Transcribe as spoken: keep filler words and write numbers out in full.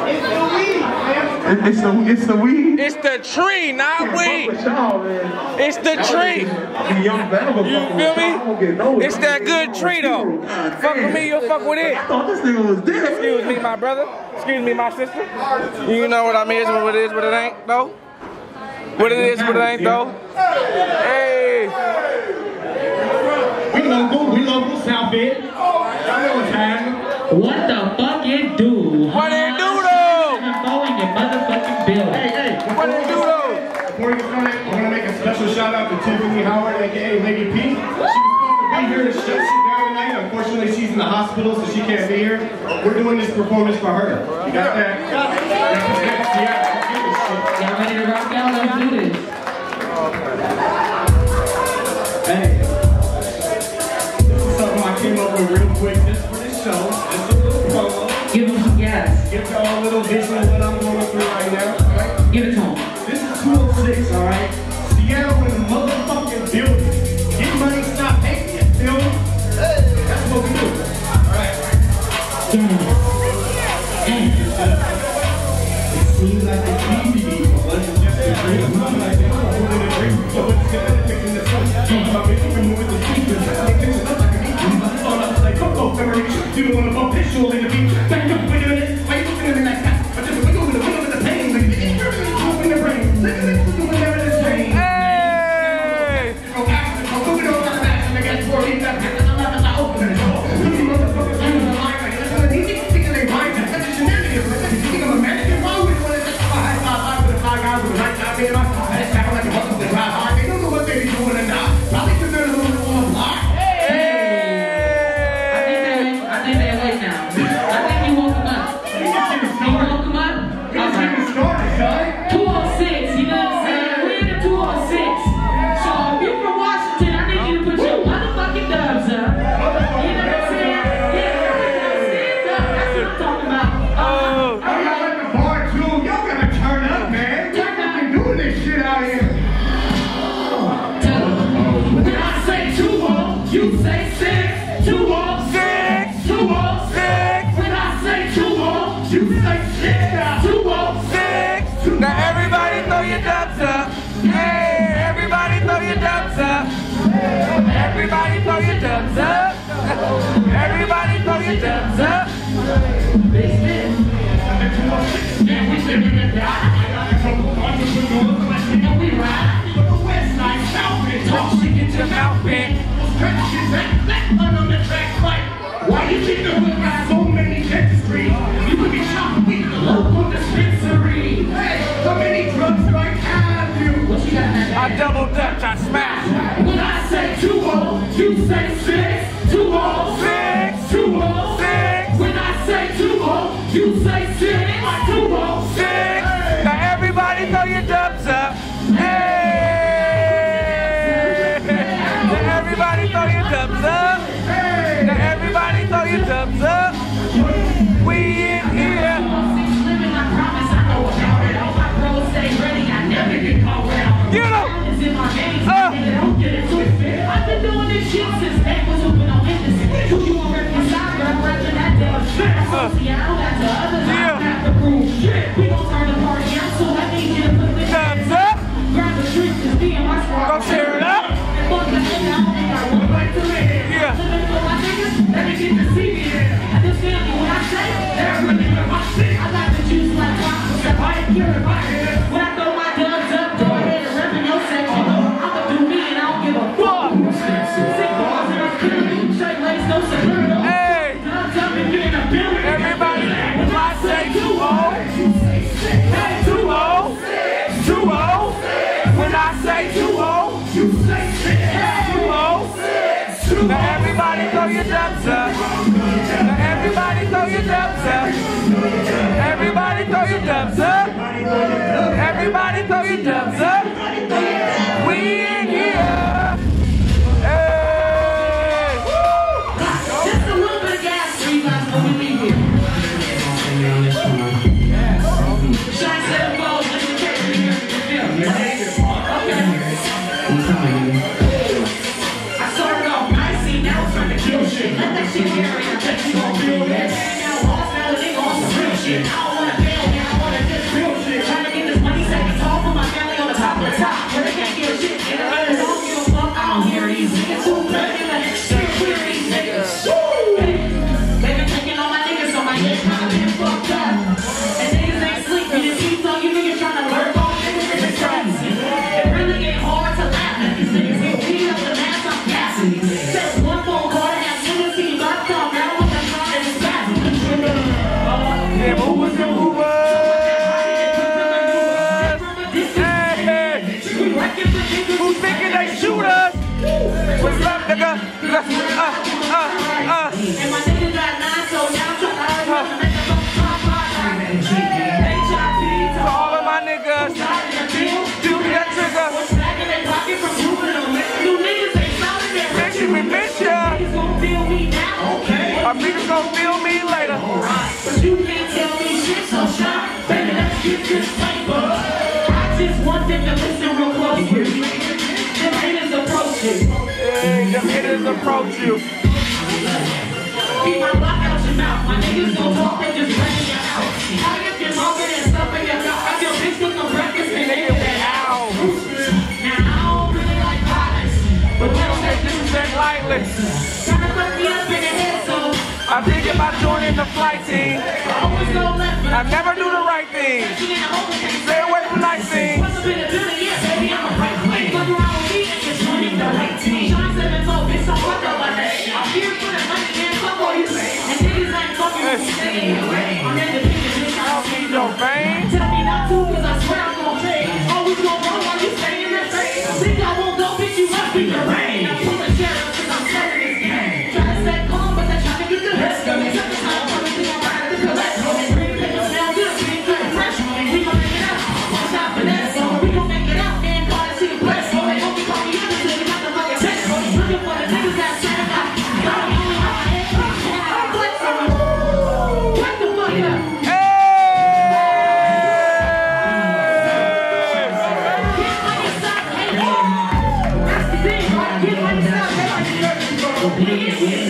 It's the it's the weed. It's the tree, not weed. It's the tree. You feel me? It's that good tree though. Fuck with me, you'll fuck with it. I thought this nigga was dead. Excuse me, my brother. Excuse me, my sister. You know what I mean? What it is, what it ain't though. What it is, what it ain't though. Hey. We local, we local, South Bend. What the fuck it do? What it do though? Going your motherfucking bill. Hey, hey, what it do though? Before we get started, I want to make a special shout out to Tiffany Howard, aka Lady P. She was supposed to be here to shut shit down tonight. Unfortunately, she's in the hospital, so she can't be here. We're doing this performance for her. You got that? Got it. Yeah, y'all ready to rock out? Let's do this. Hey. This is something I came up with real quick just for this show. Just a little promo. Give them some gas. Give y'all a little vision of what I'm going through right now. Right? Give it to them. This is two oh six, alright? Seattle in the motherfucking building. Get money, stop hating it, feel me? That's what we do. Alright. Yeah. It seems like it's easy, but it's just a great move. Like they don't hold it a great move. So it's good at picking the sun. Talking about making a move with the speakers. They fix it up like an easy. I thought I was like, come on, memory. You don't want to bump visual in the beat. Back up, wait a minute. Why you looking at me like that? I just wiggle with the wiggle with the pain. Look at the injury. Open the brain. Look at this. Doing never the same. Hey! Go after. Go move it over the back. And I got four eight left. And I'm not going to open the door. These motherfuckers are in the line. Like, listen to these niggas thinking they right. That's the shenanigans. Like, you think I'm American? Why would you want to just five, five, five with the five guys with the right side being on? I just sound like a hustle to drive hard. They don't know what they be doing or not. Probably because they're a little bit on the block. Now everybody throw your dubs up. Hey, everybody throw your dubs up. Everybody throw your dubs up. Everybody throw your dubs up. Why you think the hood got so many dentistry? You could be shopping with the local dispensary. Hey, how many drugs do I have you? What you got? I double dutch, I smash. When I say two oh, you say six. two oh six, two oh six. When I say two oh, you say six. two oh six. Now everybody throw your dubs up. Hey! Now everybody throw your dubs up. Now everybody throw your dubs up. We in here. Get up. Uh. I've been doing this shit since that was open on Henderson. You won't reconcile, but I'm watching that damn shit. So Seattle, that's the other side. I have to prove shit. We gon' turn the party out, so I need you to put the dubs up. Grab the streets, cause me and my squad. Go tear it up. Fuck the shit, I don't think I want to wait to live. Yeah. Let me get to see me there. Understand me when I say they're really with my shit. I got the juice like rockets. If I ain't cured my head, when I throw my guns up, go ahead and rep in your section. I'ma do me and I don't give a fuck. Sick balls and I'm killing. Straight lace, no security. Hey! Guns up and get in the building. Everybody, when I say two oh, two oh, two oh. When I say two oh, you say two oh. Now everybody throw your dubs up. Now everybody throw your dubs up. Everybody throw your dubs up. Everybody throw your dubs up. We in here. Hey. Just a little bit of gas for you guys when we leave here. Shine seven balls, let me catch me here. Okay. I started off nicey, now it's trying to kill shit. Let that shit carry, I bet you gon' feel that. Now, lost, now, they gon' some real shit. I don't wanna fail. Who's thinking they shoot us? What's up, nigga? Uh, uh, uh, uh. And my nigga got nine, so now I'm trying to make a top five. H I P To all of my niggas, do that trigger. Smacking their pocket from moving them. New niggas ain't solid. Bitch, you be bitch, yeah. Niggas gon' feel me now, okay? Our niggas gon' feel me later. But you can't tell me shit, so shine. Baby, let's get this paper. I just want them to listen real closely. Them haters approach you. Hey, them hitters approach you. Keep my block out your mouth. My niggas gon' talk, they just bring your house. I get your mom and stuff in your mouth. I get bitch with no breakfast and they get out. Now, I don't really like pilots, but they don't take this Shit lightly. tryna fuck me up in the head, so I'm thinking about joining the flight team. I always go left, but I never do the right thing. I'm in the hole, can't Stay away from nice things. Once I've been a billion, yeah, baby, I'm a right queen. Fuck around with me and just running the right team. Sean seven four, bitch, don't fuck up like that. I'm here for the money, man, fuck all you say. And niggas ain't fucking with me, staying away. I'm independent, bitch, I I don't need no fame. tell me not to, cause I swear I'm gon' pay. Always gon' run while you stay in the face. Think I won't go, bitch, you must be the rain. I'm pulling sheriff cause I'm selling this game. Try to stay calm, but they're trying to get the rest of me. Took the time, coming to my ride to collect. Green paper smell good, green good fresh. We gon' make it out, one shot finesse. We gon' make it out, man, party to the bless. They gon' be calling you niggas, they got the fucking text. Looking for the niggas that said I got me only on my head. I'm flexing. Wake the fuck up. Hey! That's the thing, right? Get money, stop, hey, like,